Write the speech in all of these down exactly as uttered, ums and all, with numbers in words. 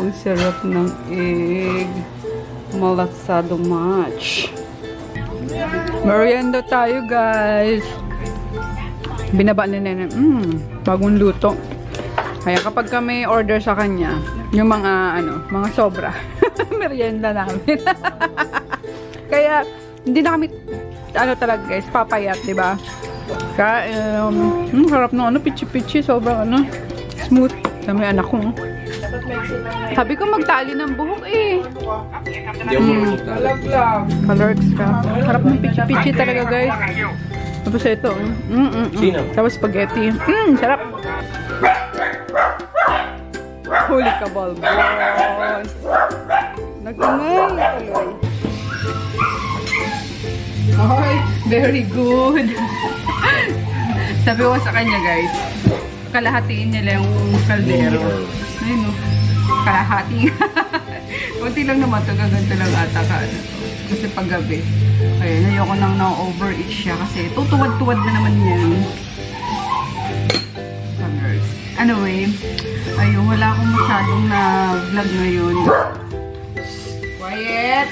Ang sarap ng egg. Malasado match. Merienda tayo, guys. Binaba ni Nene. Mmm, bagong luto. Kaya kapag kami order sa kanya, yung mga, ano, mga sobra. Merienda namin. Kaya, hindi na kami, ano talaga guys, papayat, diba? Kaya, um, hmm, harap ng ano, pichi-pichi, sobrang ano, smooth. Sabi anak ko. Sabi ko magtali ng buhok eh. Hindi ako magtali. Colors ka. Harap ng pichi-pichi talaga guys. Tapos ito. Mm -mm -mm. Tapos spaghetti. Mmm, sarap. Huli ka, balbon. Nag-ingay tuloy. Ay, very good. Sabi ko sa kanya guys, kalahatiin niya lang yung kaldero. Ayun o. Kalahati. Kunti lang naman ito. Gaganto lang ata ka. Ano, kasi paggabi. Ayun, ayoko nang na-overeat siya. Kasi tutuwad-tuwad na naman yan. Anyway, ayun, wala akong masyadong na vlog ngayon. Quiet!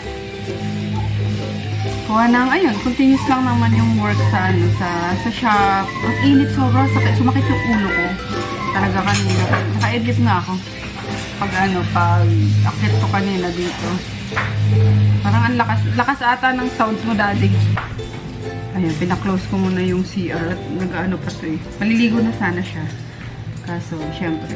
Kuha nang, ayun, continuous lang naman yung work sa, ano, sa, sa shop. Ang init sobrang sakit. Sumakit yung ulo ko. Talaga kanina. Naka-edit nga ako. Pag ano, pag akit ko kanina dito. Parang ang lakas, lakas ata ng sounds mo, daddy. Ayun, pinaklose ko muna yung C R at nag-ano pa to eh. Maliligo na sana siya. Kaso, syempre,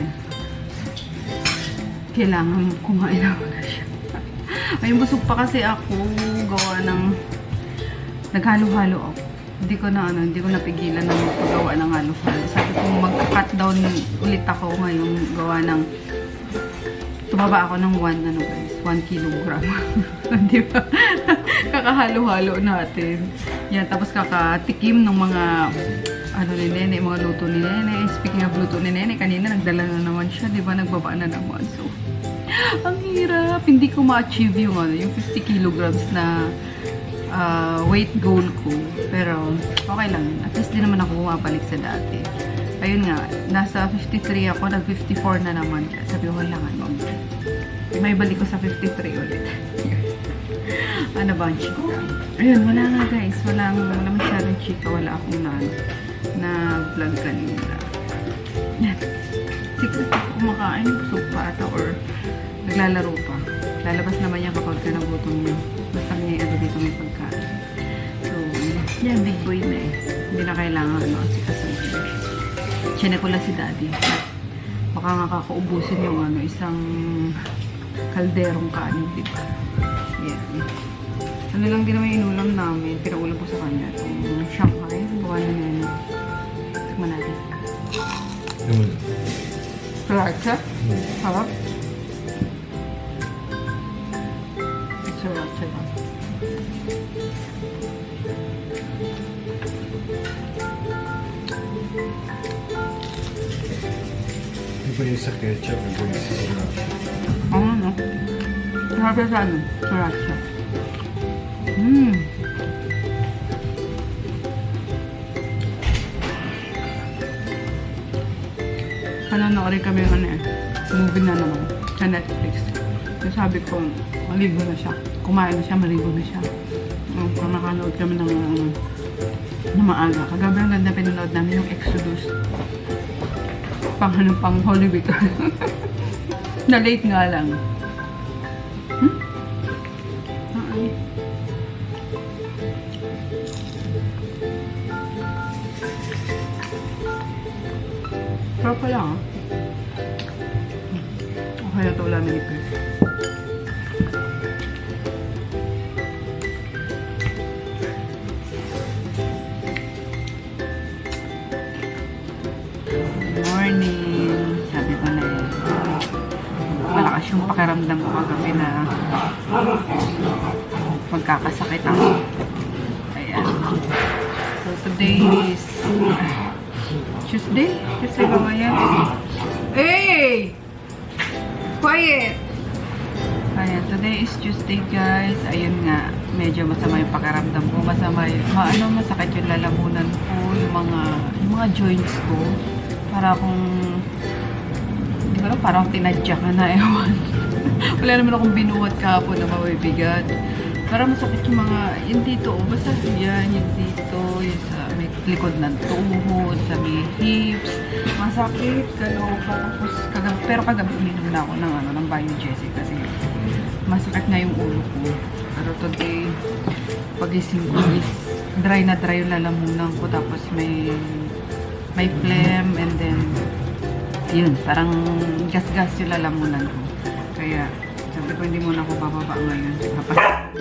kailangan kumain na muna siya. Ayun, busog pa kasi ako. Gawa ng naghalo-halo ako. Hindi ko na, ano, hindi ko napigilan ng paggawa ng halo-halo. Sabi ko, magka-cut down ulit ako ngayon. Gawa ng, tumaba ako ng one, ano guys, one kilogram. Di ba? Kakahalo-halo natin. Yan, tapos kakatikim ng mga, ano ni Nene, mga luto ni Nene. Speaking of luto ni Nene, kanina nagdala na naman siya, di ba? Nagbaba na naman. So, ang hirap. Hindi ko ma-achieve yung, ano, yung fifty kilograms na uh, weight goal ko. Pero, okay lang. At least di naman ako bumabalik sa dati. Ayun nga, nasa fifty-three ako, nag-fifty-four na naman. Sabi ko, wala nga, no? May balik ko sa fifty-three ulit. Ano ba ang chika? Ayun, wala nga guys. Wala, wala masyadong chika. Wala akong na, na vlog kanina. Yan. Secret ako kumakain. Busog pa ata or naglalaro pa. Lalabas naman yan kapag ka nagutom niya. Basta niya ano dito may pagkain. So, yan, big boy na eh. Hindi na kailangan ano, sikasuhin. Siyempre ko lang si daddy. Baka nga kakaubusin yung ano, isang kalderong kanin, diba? Yan. Ano lang din naman inulam namin. Pinaulam ko sa kanya. Itong Shanghai. Gawa na na yun. Tikman natin. Sarap siya? Sarap? Sarap siya ba? Iba yung sa ketchup. Iba yung sa sriracha. Oo, no? Sarap siya sa ano? Sarap siya. Mmm. Panonood kami ng ano eh. Movie na naman. Sa Netflix. So sabi ko, maligo na siya. Kumain na siya, maligo na siya. Um, kung nakanood kami ng, um, ng maaga. Kagabi ang ganda pinanood namin yung Exodus. Pang ano, pang Holy Week. Na late nga lang. Hmm? Uh-uh. Sarap pala ah. Okay na ito ulam ni Chris. Morning. Sabi ko na eh. Malakas yung pakiramdam ko kagabi na magkakasakit ako. Ayan. So today is Tuesday? Tuesday ba ngayon? Hey! Quiet! Ayan, today is Tuesday guys. Ayun nga, medyo masama yung pakiramdam ko. Masama yung, ma ano, masakit yung lalamunan ko, yung mga, yung mga joints ko. Para kung, hindi ko lang, parang tinadya ka na, ewan. Wala naman akong binuhat kahapon na mabibigat. Para masakit yung mga, yun dito, oh, basta yan, yun dito, yun sa may likod ng tuhod, sa may hips, masakit, kaloka, tapos kagabi, pero kagabi uminom na ako ng, ano, ng Biogesic kasi masakit nga yung ulo ko. Pero today, pagising ko is dry na dry yung lalamunan ko, tapos may, may phlegm, and then, yun, parang gas-gas yung lalamunan ko. Kaya, sabi ko, hindi muna ako bababa ngayon. Kapag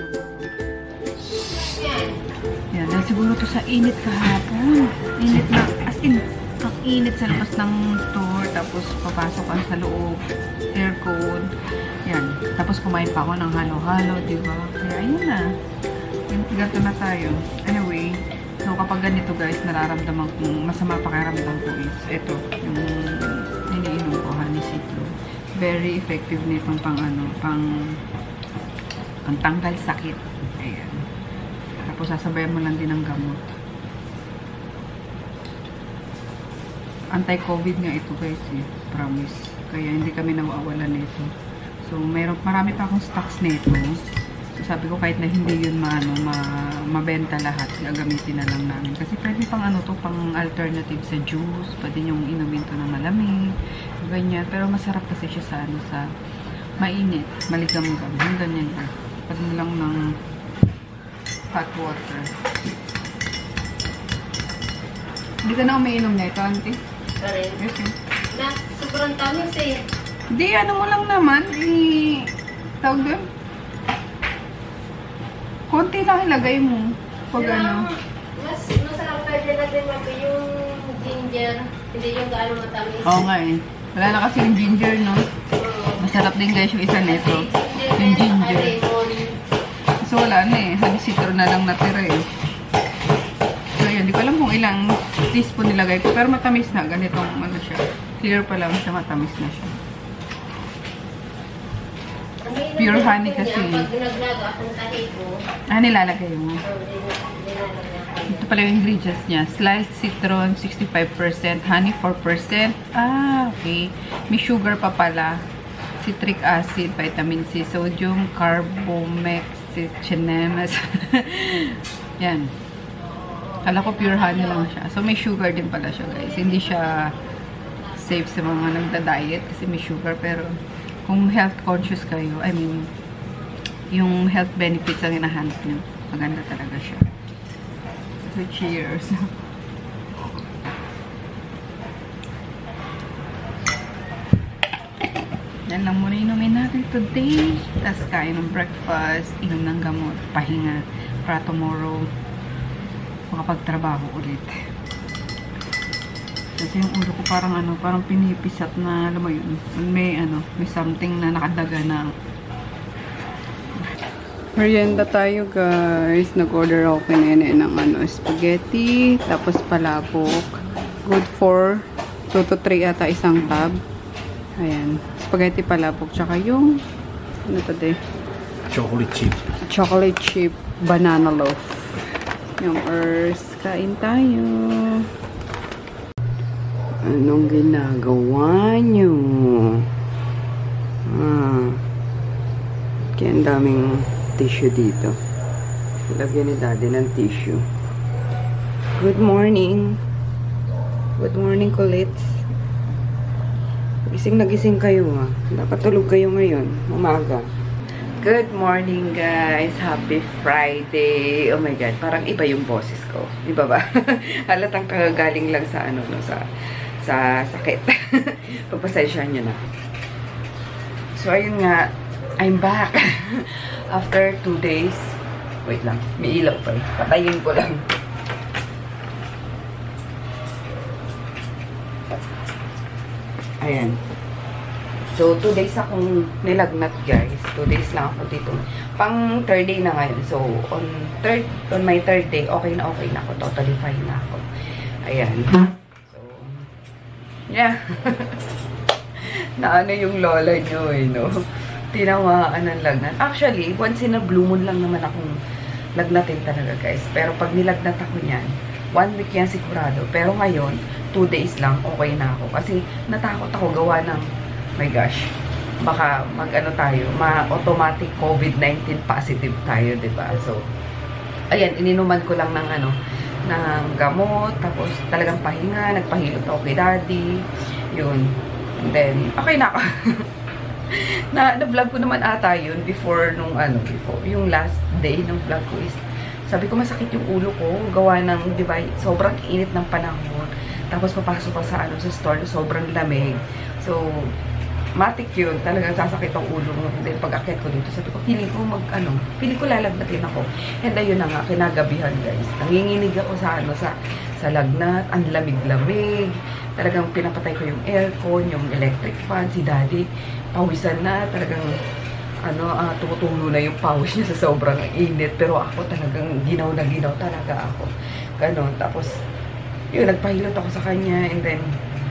yan, dahil siguro to sa init kahapon. Init na, as in, ang init sa labas ng store, tapos papasok ka sa loob, aircon. Yan, tapos kumain pa ako ng halo-halo, diba? Kaya ayun na. Ganito na tayo. Anyway, so kapag ganito guys, nararamdaman kong masama pakiramdam ko is, ito, yung iniinom ko, honey citro. Very effective nitong pang ano, pang pang tanggal sakit. Ayan. Tapos sasabayan mo lang din ng gamot. Anti-COVID nga ito guys eh. Promise. Kaya hindi kami nawawalan nito. So, meron, marami pa akong stocks nito. So, sabi ko kahit na hindi yun maano, ma, mabenta lahat, gagamitin na lang namin. Kasi pwede pang ano to, pang alternative sa juice. Pwede yung inumin to ng malamig. Ganyan. Pero masarap kasi siya sa ano, sa mainit. Maligam-gam. Yung ganyan lang. Pwede mo lang ng hot water. Hindi ka na umiinom na ito, auntie? Sorry. Yes, eh. Na, sobrang tamis eh. Hindi, ano mo lang naman. I... Tawag doon. Konti lang ilagay mo. Pag Pero, ano. Mas masarap pwede natin mati yung ginger. Hindi yung gaano matamis. Oo nga eh. Wala na kasi yung ginger, no? Masarap din guys yung isa nito. Yung ginger. So wala na eh. Honey citro na lang natira eh. So yun, di ko alam kung ilang teaspoon nilagay ko. Pero matamis na. Ganitong ano siya. Clear pa lang siya. Matamis na siya. Pure honey kasi. Pag naglaga akong tahigo. Ah, nilalagay mo. Ito pala yung ingredients niya. Sliced citron, sixty-five percent. Honey, four percent. Ah, okay. May sugar pa pala. Citric acid, vitamin C, sodium, carbamazepine. Yan. Kala ko pure honey lang siya. So, may sugar din pala siya, guys. Hindi siya safe sa mga nagda-diet kasi may sugar. Pero, kung health conscious kayo, I mean, yung health benefits ang hinahanap nyo, maganda talaga siya. So, cheers! Yan lang muna inumin natin today. Tapos kain ng breakfast, inom ng gamot, pahinga, para tomorrow, makapagtrabaho ulit. Kasi yung ulo ko parang ano, parang pinipisat na, alam mo yun, may ano, may something na nakadaga na. Merienda tayo guys. Nag-order ako kinene ng ano, spaghetti, tapos palabok. Good for two to three ata isang tab. Ayan. Spaghetti palabok. Tsaka yung, ano to de? Chocolate chip. Chocolate chip banana loaf. Yung ers. Kain tayo. Anong ginagawa nyo? Ah. Kaya ang daming tissue dito. Lagyan ni daddy ng tissue. Good morning. Good morning, Colette. Gising na gising kayo ah. Dapat tulog kayo ngayon. Umaga. Good morning guys. Happy Friday. Oh my God. Parang iba yung boses ko. Iba ba? Halatang kagagaling lang sa ano, no, sa sa sakit. Pagpasensyahan nyo na. So ayun nga. I'm back. After two days. Wait lang. May ilaw pa eh. Patayin ko lang. Ayan. So, two days akong nilagnat, guys. Two days lang ako dito. Pang third day na ngayon. So, on third, on my third day, okay na okay na ako. Totally fine na ako. Ayan. So, yeah. Na ano yung lola nyo, eh, no? Tinawaan ng lagnat. Actually, once in a blue moon lang naman akong lagnatin talaga, guys. Pero pag nilagnat ako niyan, one week yan sigurado. Pero ngayon, two days lang, okay na ako. Kasi natakot ako gawa ng, my gosh, baka mag-ano tayo, ma-automatic COVID nineteen positive tayo, diba? So, ayan, ininuman ko lang ng ano, ng gamot, tapos talagang pahinga, nagpahilot ako kay daddy, yun. And then, okay na ako. na, na-vlog ko naman ata yun before nung ano, before, yung last day ng vlog ko is, sabi ko masakit yung ulo ko, gawa ng, di ba, sobrang init ng panahon. Tapos papasok pa sa ano, sa store, sobrang lamig. So, matik yun, talagang sasakit ang ulo mo. And then, pag-akit ko dito, sabi ko, feeling ko mag, ano, feeling ko lalagnatin ako. And ayun na nga, kinagabihan guys. Nanginginig ako sa, ano, sa, sa lagnat, ang lamig-lamig. Talagang pinapatay ko yung aircon, yung electric fan, si daddy, pawisan na, talagang, ano, uh, tumutulo na yung pawis niya sa sobrang init. Pero ako talagang ginaw na ginaw talaga ako. Ganon. Tapos, yun, nagpahilot ako sa kanya. And then,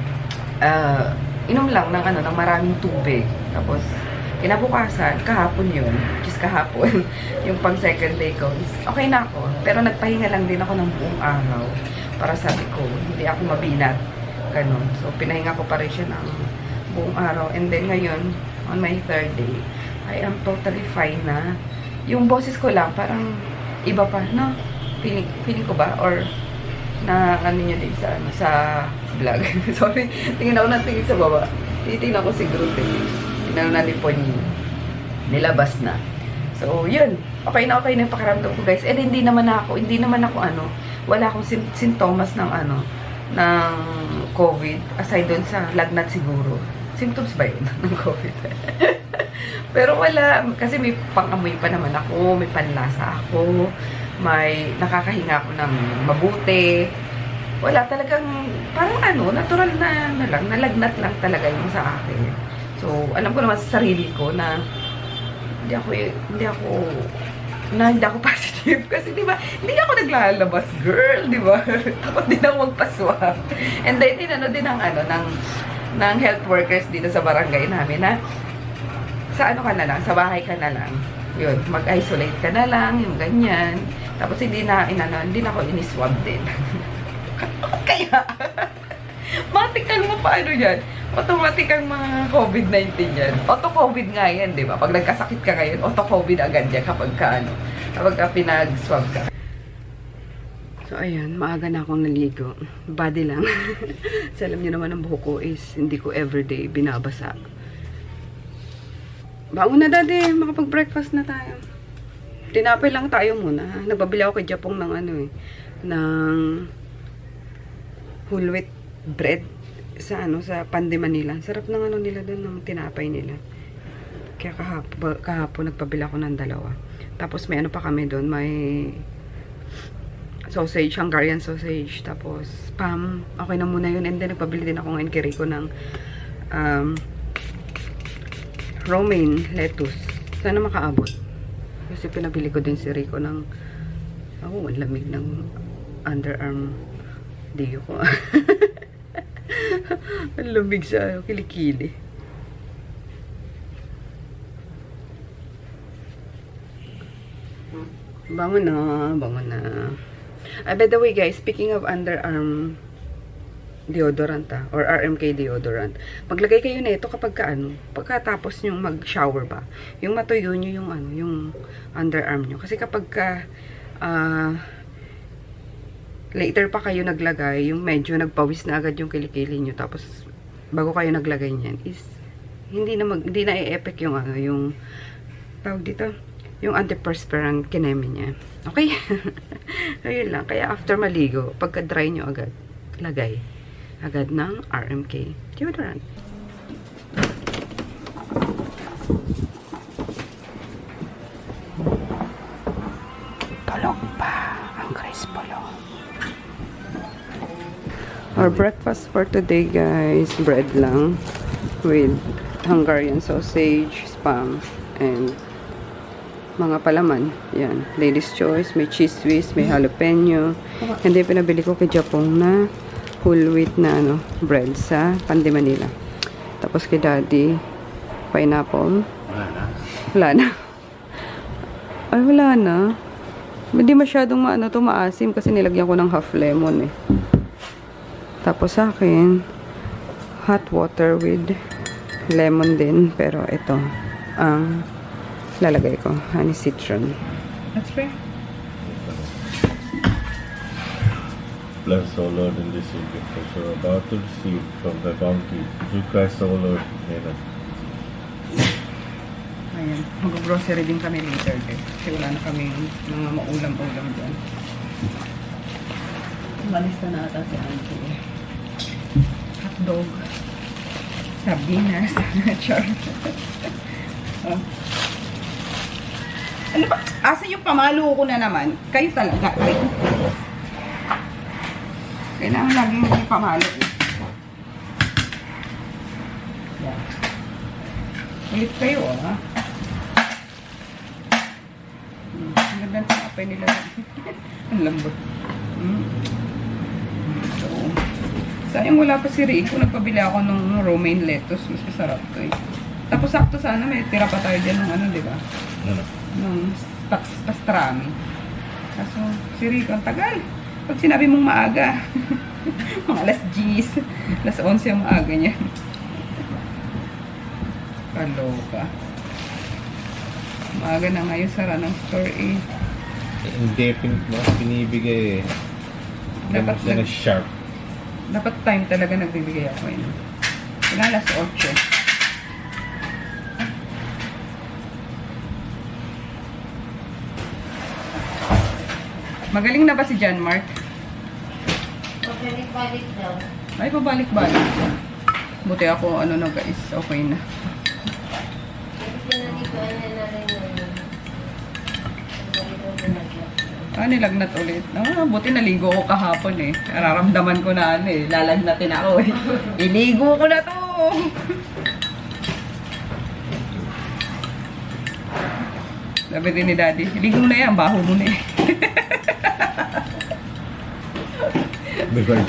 uh, inom lang ng, ano, ng maraming tubig. Tapos, kinabukasan, kahapon yun. Just kahapon. Yung pang second day ko. Okay na ako. Pero nagpahinga lang din ako ng buong araw. Para sabi ko, hindi ako mabinat. Ganon. So, pinahinga ko pa rin siya ng buong araw. And then, ngayon, on my third day, I am totally fine na. Yung boses ko lang, parang iba pa, no? Feeling, feeling ko ba? Or, na ano nyo din sa, ano, sa vlog. Sorry, tingin ako ng tingin sa baba. Titingnan ko si Grote. Tingnan na nipon niya. Nilabas na. So, yun. Okay na okay na yung pakiramdam ko, guys. And hindi naman ako, hindi naman ako, ano, wala akong sim sintomas ng, ano, ng COVID. Aside dun sa lagnat siguro. Symptoms ba yun ng COVID? Pero wala. Kasi may pang-amoy pa naman ako. May panlasa ako. May nakakahinga ako ng mabuti. Wala talagang, parang ano, natural na, na lang, nalagnat lang talaga yung sa akin. So, alam ko naman sa sarili ko na hindi ako, hindi ako, na hindi ako positive. Kasi di ba, hindi ako naglalabas, girl, di ba? Takot din ako magpaswab. And then, tinano din ng, ano, ng, ng health workers dito sa barangay namin na, sa ano ka na lang, sa bahay ka na lang. Yun, mag-isolate ka na lang, yung ganyan. Tapos hindi na, inano, hindi na ako ini-swab din. Kaya, matik kang paano yan? Automatic ang mga COVID nineteen yan. Auto-COVID nga yan, di ba? Pag nagkasakit ka ngayon, auto-COVID agad yan kapag ka, ano, kapag ka pinag-swab ka. So, ayan, maaga na akong naligo. Body lang. So, alam niyo naman ang buhok ko is hindi ko everyday binabasa. Baon na, daddy. Makapag-breakfast na tayo. Tinapay lang tayo muna. Nagbabili ako kay Japong ng ano eh. Ng whole wheat bread sa ano, sa Pande Manila. Sarap ng ano nila doon, ng tinapay nila. Kaya kahapon, kahapon nagpabili ako ng dalawa. Tapos may ano pa kami doon. May sausage, Hungarian sausage. Tapos spam. Okay na muna yun. And then nagpabili din ako ngayon kay Rico ng um, romaine lettuce. Sana makaabot. Kasi pinabili ko din si Rico ng oh, ang lamig ng underarm diyo ko. Ang lamig sa kilikili. Bangon na, bangon na. Ah, by the way guys, speaking of underarm deodorant ah, or R M K deodorant. Maglagay kayo na ito kapag ka, ano, pagkatapos nyo mag-shower ba. Yung matuyo nyo yung ano, yung underarm nyo. Kasi kapag ka uh, later pa kayo naglagay, yung medyo nagpawis na agad yung kilikili nyo, tapos bago kayo naglagay niyan is hindi na mag, hindi na i-epic yung ano, yung tawag dito, yung antiperspirant kineme niya. Okay? Ayun lang. Kaya after maligo, pagka dry nyo agad, lagay agad ng R M K deodorant. Tulog pa ang Chris Polo. Our breakfast for today, guys, bread lang with Hungarian sausage, spam, and mga palaman. Yan. Ladies' choice. May cheese whiz, may jalapeno. And then, pinabili ko kay Japong na whole wheat na ano, bread sa Pande Manila. Tapos kay Daddy, pineapple. Wala na. Wala na. Ay, wala na. Hindi masyadong maano to, maasim kasi nilagyan ko ng half lemon eh. Tapos sa akin, hot water with lemon din. Pero ito, ang lalagay ko. Honey citron. That's fair. Bless, O Lord, in this gift which you are about to receive from thy bounty. Through Christ, O Lord. Amen. Ayan. Mag-grocery din kami later, guys. Kasi wala na kami mga maulam-ulam dyan. Malis na nata si Auntie. Hotdog. Sardinas. Char. Oh. Ano ba? Asa yung pamalo ko na naman? Kayo talaga. Ay. Kailangan lagi yung pamalo. Yan. Ulit kayo, ah. Hmm. Ang ganda ng apay nila. Ang lambot. Hmm. So, sayang wala pa si Rico. Nagpabili ako ng romaine lettuce. Mas masarap to eh. Tapos sakto sana may tira pa tayo dyan ng ano, di ba? Ano? Nung pastrami. Kaso, si Rico, ang tagal. Pag sinabi mong maaga, mga alas diyes, alas onse ang maaga niya. Kaloka. Maaga na ngayon sara ng store eh. Hindi, pin pinibigay eh. Dapat siya na sharp. Dapat time talaga nagbibigay ako eh. Kailangan alas otso. Magaling na ba si John Mark? Pabalik-balik daw. Ay, pabalik-balik. Buti ako, ano na guys, okay na. Pinaliguan niya na rin yun. Ah, nilagnat ulit. Ah, buti naligo ko kahapon eh. Nararamdaman ko na ano eh, lalagnatin ako eh. Iligo ko na to! Sabi din ni Daddy, iligo na yan, baho mo na eh. Bigard.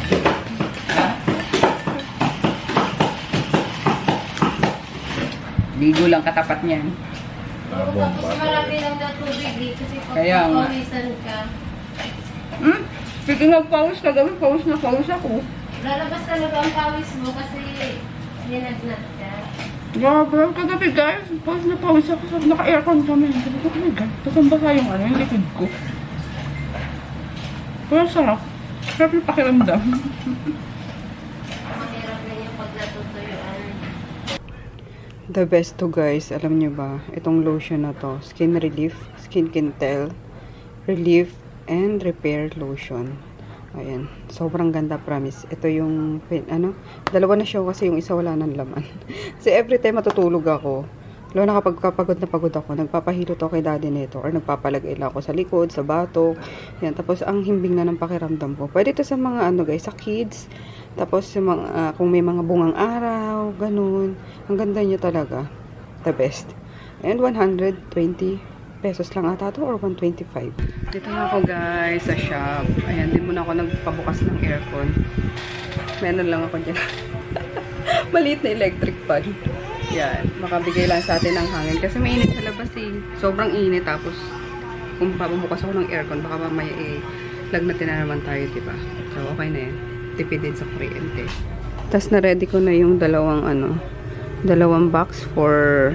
Ligo lang katapat niyan. Labong Tapos marami lang na tubig dito kasi pag Kaya nga. pawisan ka. Hmm? Speaking of pawis, kagabi pawis na pawis ako. Lalabas talaga ang pawis mo kasi ninagnat ka. Grabe, kagabi guys, pawis na pawis ako. Naka-aircon kami. Sabi ko, oh my God, tatambasa yung ano, yung likod ko. Pero sarap. Sarap yung pakiramdam. Mahirap na yung pag natutuyuan. The best to guys, alam nyo ba, itong lotion na to, Skin Relief, Skin Kintel, Relief, and Repair Lotion. Ayan, sobrang ganda, promise. Ito yung, ano, dalawa na siya kasi yung isa wala ng laman. Kasi every time matutulog ako, lalo na kapag kapagod na pagod ako, nagpapahilo to kay daddy nito, or nagpapalagay lang ako sa likod, sa batok. Yan, tapos ang himbing na ng pakiramdam ko. Pwede ito sa mga, ano guys, sa kids. Tapos yung mga, uh, kung may mga bungang araw, ganun. Ang ganda niya talaga. The best. And one hundred twenty pesos lang ata to or one twenty-five. Dito na ako guys sa shop. Ayan, din muna ako nagpabukas ng aircon. Meron lang ako dyan. Maliit na electric fan. Yan, makabigay lang sa atin ng hangin. Kasi mainit sa labas eh. Sobrang init. Tapos, kung papabukas ako ng aircon, baka mamaya eh, lagnatin na naman tayo, diba? So, okay na yan. Tipid din sa kuryente. Tapos, na-ready ko na yung dalawang, ano, dalawang box for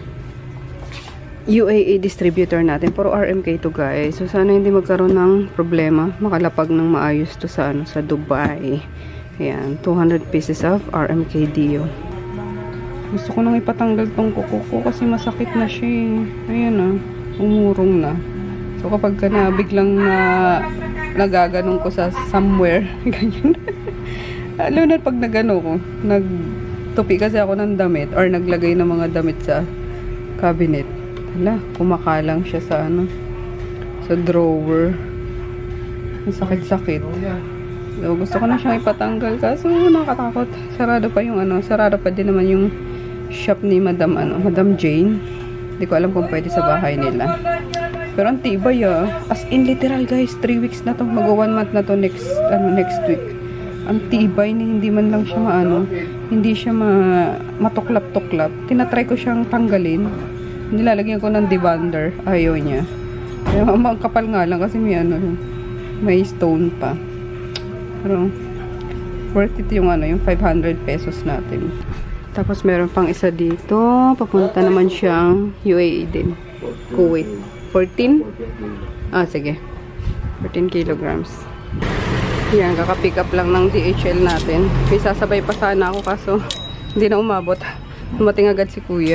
U A E distributor natin. Puro R M K to guys. So, sana hindi magkaroon ng problema. Makalapag ng maayos to sa, ano, sa Dubai. Ayan, two hundred pieces of R M K Dio. Gusto ko nang ipatanggal tong kuko ko kasi masakit na siya eh. Ayan ah, umurong na. So kapag ka na biglang na nagaganong ko sa somewhere, ganyan. Alam na pag nagano ko, nagtupi kasi ako ng damit or naglagay ng mga damit sa cabinet. Hala, kumakalang siya sa ano, sa drawer. Ang sakit-sakit. So, gusto ko na siyang ipatanggal kaso nakatakot. Sarado pa yung ano, sarado pa din naman yung shop ni Madam ano, Madam Jane. Hindi ko alam kung pwede sa bahay nila. Pero ang tibay ah. As in literal guys, three weeks na to. Mag one month na to next ano next week. Ang tibay ni hindi man lang siya maano, hindi siya ma matuklap-tuklap. Tinatry ko siyang tanggalin. Nilalagyan ko ng debander. Ayaw niya. Kaya ang kapal nga lang kasi may ano, may stone pa. Pero worth it yung ano, yung five hundred pesos natin. Tapos meron pang isa dito. Papunta naman siyang U A E din. Kuwait. fourteen? Ah, sige. fourteen kilograms. Yan, kaka-pick up lang ng D H L natin. May sasabay pa sana ako kaso hindi na umabot. Dumating agad si kuya.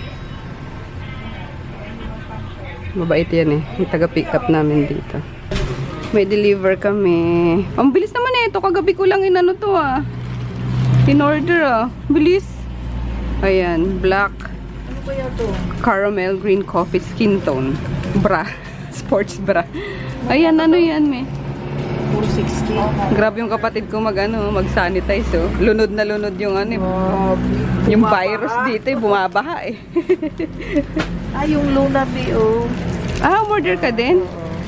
Mabait yan eh. May taga-pick up namin dito. May deliver kami. Ang bilis naman eh. Ito kagabi ko lang inano to ah. In-order ah. Bilis. Ayan. Black. Ano kaya to? Caramel green coffee skin tone. Bra. Sports bra. Ayan. Ano yan me? four sixty. Grabe yung kapatid ko mag ano, mag-sanitize oh. Lunod na lunod yung ano eh. Oh, yung virus dito eh. Bumabaha eh. ah, yung Luna B O. Ah, order ka din?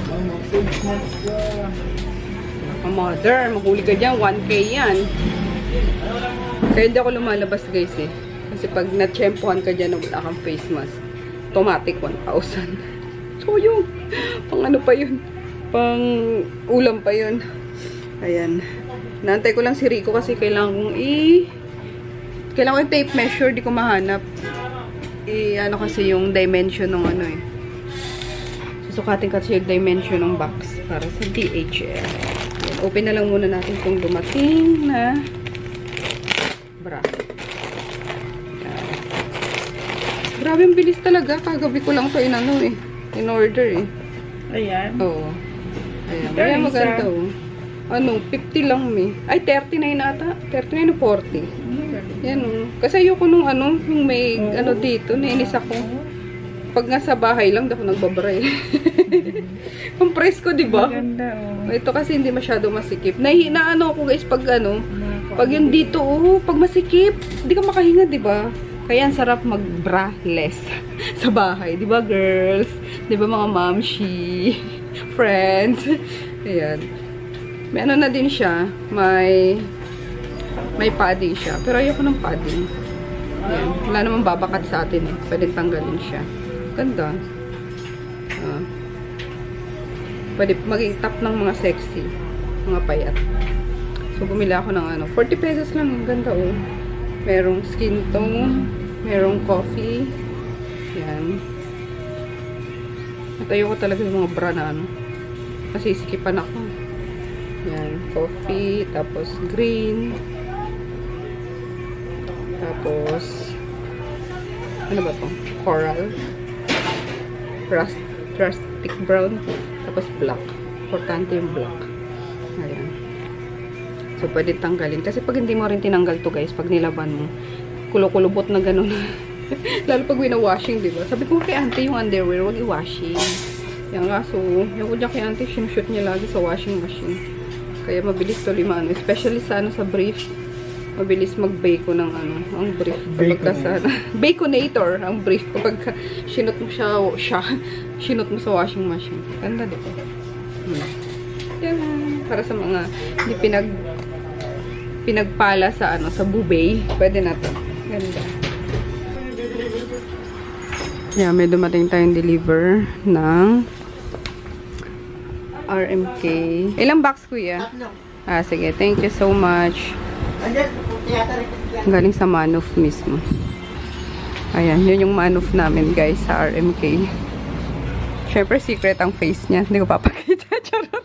Oh, mother, mahuli ka dyan. one K yan. Kaya hindi ako lumalabas guys eh. Kasi pag na-tsempohan ka dyan na wala kang face mask, automatic one thousand. So yung, pang ano pa yun? Pang ulam pa yun. Ayan. Naantay ko lang si Rico kasi kailangan kong i... Kailangan ko yung tape measure, di ko mahanap. I, ano kasi yung dimension ng ano eh. Susukatin kasi yung dimension ng box para sa D H L. Ayan. Open na lang muna natin kung dumating na bra. Ayan. Grabe, ang bilis talaga. Kagabi ko lang to inano eh. In order eh. Ayan. Oo. Ayan. Kaya maganda oh. Ano, fifty lang me. Ay, thirty-nine ata. thirty-nine o forty. Yan oh. Kasi ayoko nung ano, yung may oh, ano dito, nainis ako. Pag nga sa bahay lang, ako nagbabray. Ang press ko, diba? Maganda oh. Ito kasi hindi masyado masikip. Nahihina ano ako guys, pag ano, pag yung dito oh, pag masikip, hindi ka makahinga, diba? Kaya ang sarap mag-braless sa bahay. Diba girls? Diba mga mamshi? Friends? Ayan. May ano na din siya. May may padding siya. Pero ayoko ng padding. Ayan. Wala namang babakat sa atin eh. Pwedeng tanggalin siya. Ganda. Uh, pwede maging top ng mga sexy. Mga payat. So, bumili ako ng ano. forty pesos lang. Ganda oh. Merong skin tone. Merong coffee. Yan. At ayoko talaga yung mga bra na ano. Kasi sikipan ako. Yan. Coffee. Tapos green. Tapos ano ba to? Coral. Rust, rustic brown. Tapos black. Importante yung black. Ayan. So, pwede tanggalin. Kasi pag hindi mo rin tinanggal to guys, pag nilaban mo, kulo-kulubot na ganun. Lalo pag wina-washing, diba? Sabi ko kay auntie yung underwear, wag i-washing. Yan nga, so, yung ko dyan kay auntie, sinushoot niya lagi sa washing machine. Kaya mabilis tuloy maano. Especially sa ano, sa brief. Mabilis mag-bacon ng ano, ang brief. Kapag sa, baconator, ang brief. Kapag sinot mo siya, siya, sinot mo sa washing machine. Ganda dito. Hmm. Yan. Para sa mga hindi pinag pinagpala sa ano, sa bubay. Pwede na to. Ganda. Yeah, may dumating tayong deliver ng R M K. Ilang box, kuya? Ah, sige. Thank you so much. Galing sa Manuf mismo. Ayan, yun yung Manuf namin, guys, sa R M K. Syempre, secret ang face niya. Hindi ko papakita. Charot.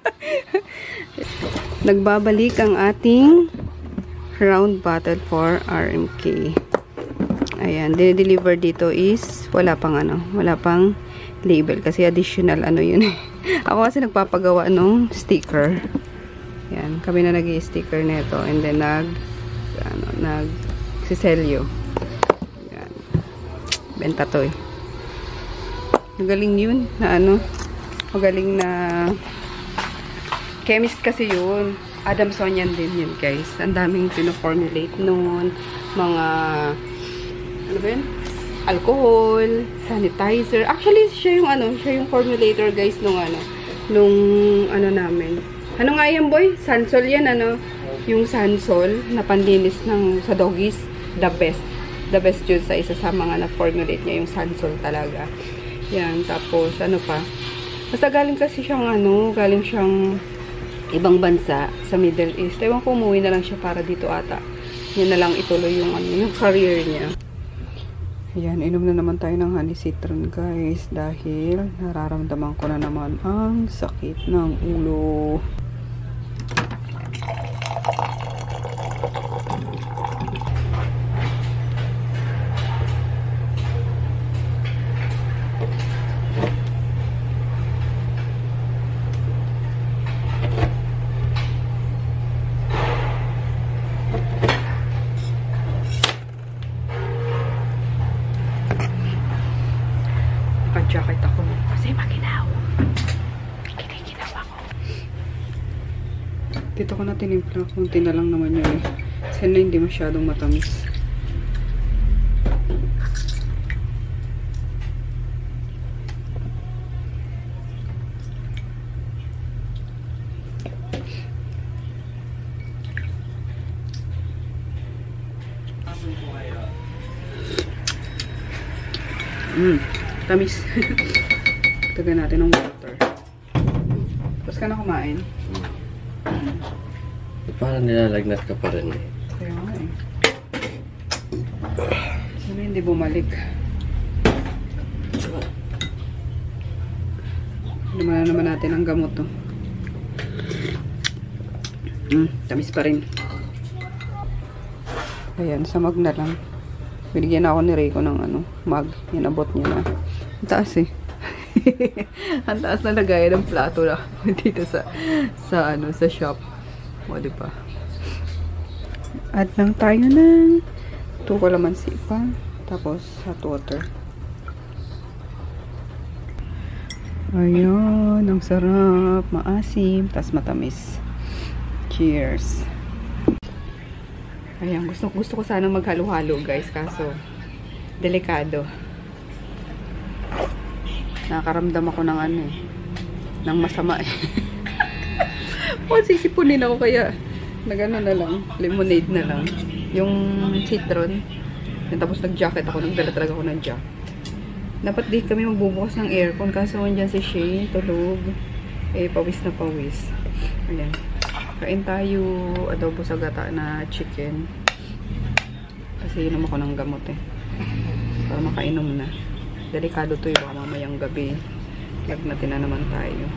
Nagbabalik ang ating round bottle for R M K. Ayan, dinideliver dito is wala pang ano, wala pang label kasi additional ano yun. Ako kasi nagpapagawa nung sticker. Ayan, kami na nag-i-sticker nito and then nag ano, nag siselyo. Ayan. Benta to eh. Magaling yun na ano, magaling na chemist kasi yun. Adamsonian din yun, guys. Ang daming pino-formulate noon. Mga, ano ba yun? Alcohol, sanitizer. Actually, siya yung ano, siya yung formulator, guys, nung ano, nung ano namin. Ano nga yan, boy? Sansol yan, ano? Yung Sansol na panlinis ng, sa doggies, the best. The best yun sa isa sa mga na-formulate niya, yung Sansol talaga. Yan, tapos, ano pa? Basta galing kasi siyang, ano, galing siyang ibang bansa sa Middle East. Ewan ko, umuwi na lang siya para dito ata. niya na lang ituloy yung, ano, yung career niya. Ayan, inom na naman tayo ng honey citron guys dahil nararamdaman ko na naman ang sakit ng ulo. Jacket ako kasi maginaw. Kikikinaw ako. Dito ko na tinimpla. Kunti na lang naman yun eh. Sana hindi masyadong matamis. Mmm. Tamis. Tagan natin ng water. Tapos ka na kumain? Hmm. Parang nilalagnat ka pa rin eh. Kaya nga eh. Sana hindi bumalik. Naman naman natin ang gamot to. Mm, tamis pa rin. Ayan, sa mag na lang. Binigyan ako ni Rico ng ano, mag. Inabot niya na. Ang taas eh. Ang taas na lagayan ng plato na dito sa sa ano sa shop. O di ba? Add lang tayo ng two kalamansi pa. Tapos hot water. Ayun, ang sarap, maasim, tas matamis. Cheers. Ayan, gusto gusto ko sana maghalo-halo, guys, kaso delikado. Nakakaramdam ako ng ano eh, ng masama eh. O, sisipunin ako kaya nagano na lang, lemonade na lang. Yung citron. Yan, tapos nag-jacket ako, nagdala talaga ako ng jacket. Dapat di kami magbubukas ng aircon kaso andyan si Shane, tulog. Eh, pawis na pawis. Ayan. Kain tayo adobo sa gata na chicken. Kasi inom ako ng gamot eh. Para makainom na. Delikado to yung baka mamayang gabi. Lagnatin na naman tayo.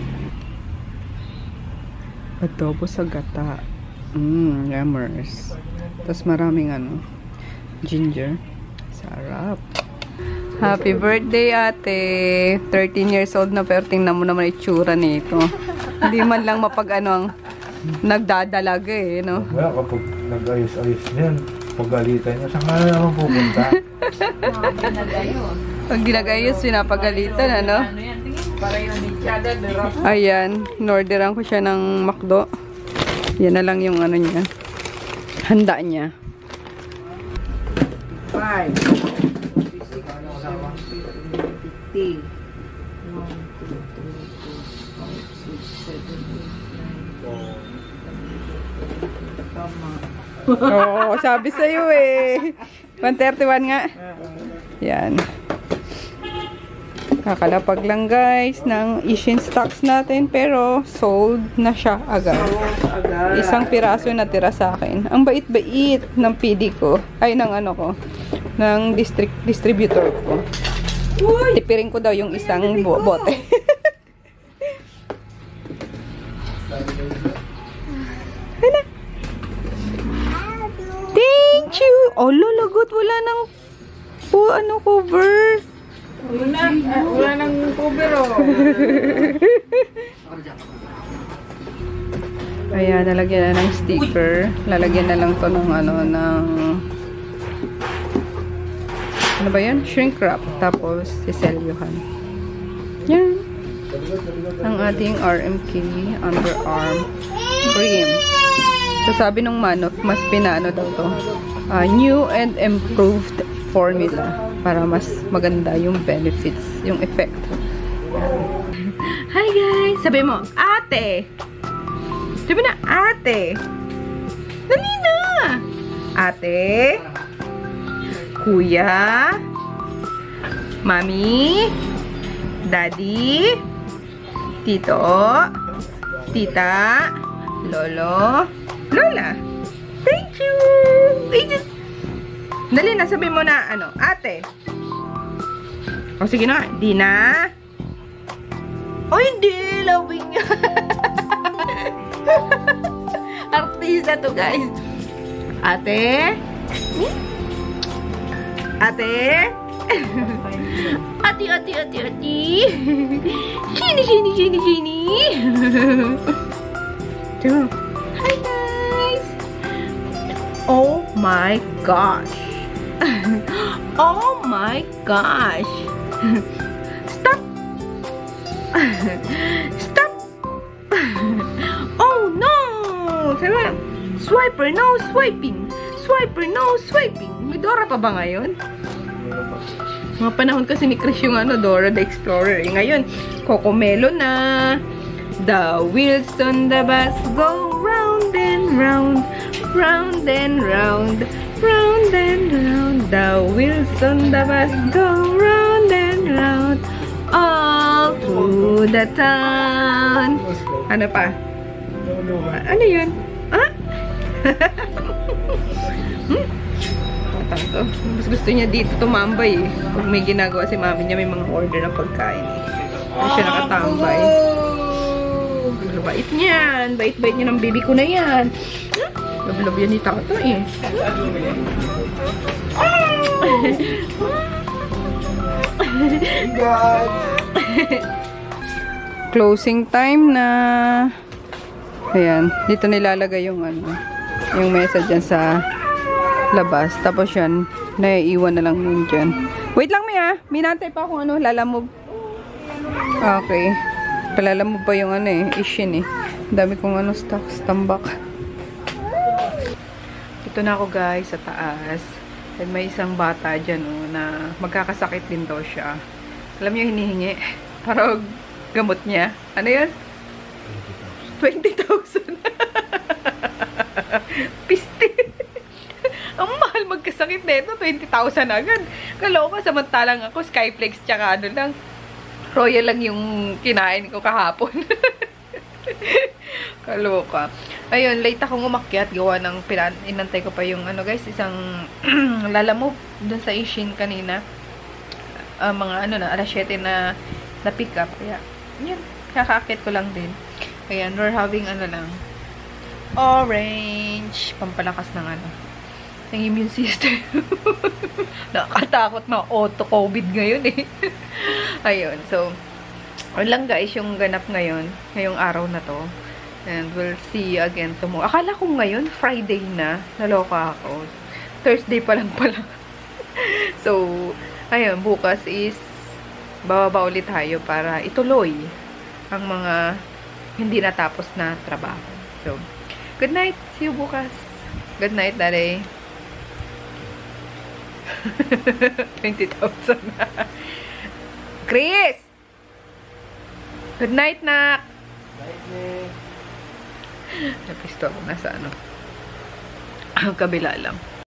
Adobo sa gata. Mmm, yummers. Tapos maraming ano, ginger. Sarap. Happy birthday, ate. thirteen years old na pero tingnan mo naman itsura nito. Hindi man lang mapag ano ang nagdadalaga eh, no? Well, kapag nag-ayos-ayos niyan, pagalitan niya, saan nga naman pupunta? Pag ginagayos, pinapagalitan, ano? Ayan, in-orderan ko siya ng McDo. Yan na lang yung ano niya. Handa niya. Five. Oo, sabi sa'yo eh. one thirty-one nga. Yan. Kakalapag lang guys ng Asian stocks natin pero sold na siya agad. Isang piraso na tira sa akin. Ang bait-bait ng P D ko. Ay, ng ano ko. Ng district distributor ko. Tipirin ko daw yung isang bo bote. Hala. Thank you. Oh, lalagot. Wala nang po, ano, cover. Wala, uh, wala nang cover, oh. Ayan, nalagyan na ng sticker. Lalagyan na lang to ng ano, ng ano ba yan? Shrink wrap. Tapos, siselyuhan. Yan. Ang ating R M K underarm cream. So, sabi nung manok, mas pinaano daw to. Uh, new and improved formula. Para mas maganda yung benefits, yung effect. Yan. Hi guys! Sabi mo, ate! Sabi na, ate! Dali na! Ate! Kuya, Mami, Daddy, Tito, Tita, Lolo, Lola. Thank you! Ay, just... Dali na, sabihin mo na, ano, ate. O, sige na, di na. O, hindi, loving niya. Artista to, guys. Ate? Ate? Ate, ate, ate, ate. Shiny, shiny, shiny, shiny. Hi, guys. Oh my gosh. Oh my gosh. Stop. Stop. Oh no. Swiper, no swiping. Swiper, no swiping. May Dora pa ba ngayon? Mga panahon kasi ni Chris yung ano, Dora the Explorer. Eh, ngayon, Cocomelo na. The wheels on the bus go round and round. Round and round. Round and round. The wheels on the bus go round and round. All through the town. Ano pa? Ano yun? Ha? Hmm? Tanto. Mas gusto niya dito tumambay eh. Pag may ginagawa si mami niya, may mga order ng pagkain. Hindi siya nakatambay. Bait niyan. Bait-bait niya ng baby ko na yan. Love-love yan ni Tato eh. Closing time na. Ayan. Dito nilalagay yung ano, yung message dyan sa labas. Tapos yan, naiiwan na lang yun dyan. Wait lang, Mia. Minantay pa akong ano, lalamove. Okay. Palalamove pa yung ano eh, ishin eh. Dami kong ano, stocks, tambak. Ito na ako guys, sa taas. At may isang bata dyan oh, na magkakasakit din daw siya. Alam niyo, hinihingi. Para gamot niya. Ano yan? twenty thousand. Piste. Ang mahal magkasakit na ito. twenty thousand agad. Kaloka, samantalang ako, Skyflex, tsaka ano lang. Royal lang yung kinain ko kahapon. Kaloka. Ayun, late akong umakyat. Gawa ng pilan. Inantay ko pa yung ano guys, isang lalamove dun sa Ishin kanina. Uh, mga ano na, alas siyete na na pick up. Kaya, yun. Kakakit ko lang din. Ayan, we're having ano lang. Orange. Pampalakas ng ano. Ng immune system. Nakakatakot na auto-COVID ngayon eh. Ayun, so, yun lang guys yung ganap ngayon. Ngayong araw na to. And we'll see you again tomorrow. Akala ko ngayon, Friday na. Naloka ako. Thursday pa lang pala. So, ayun, bukas is bababa ulit tayo para ituloy ang mga hindi natapos na trabaho. So, good night. See you bukas. Good night, Daddy. twenty thousand na. Chris! Good night, Nak! Night, Nick. Napisto ako. Nasa ano? Ang kabila lang.